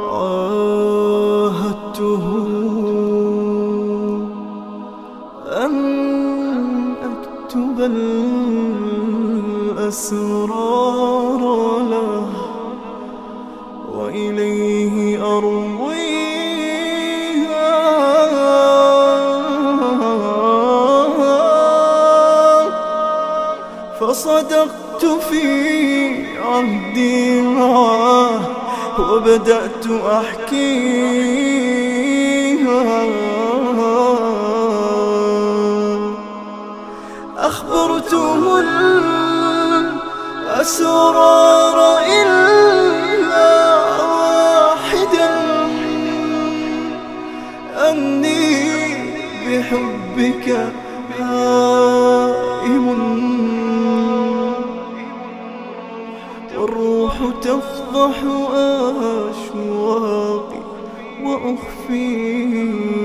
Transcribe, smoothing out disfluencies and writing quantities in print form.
عاهدته أن أكتب الأسرار له وإليه أرويها، فصدقت في عهدي معه وبدأت أحكيها. أخبرته الأسرار إلا واحدا، أني بحبك هائم والروح تفضح أشواقي وأخفيها.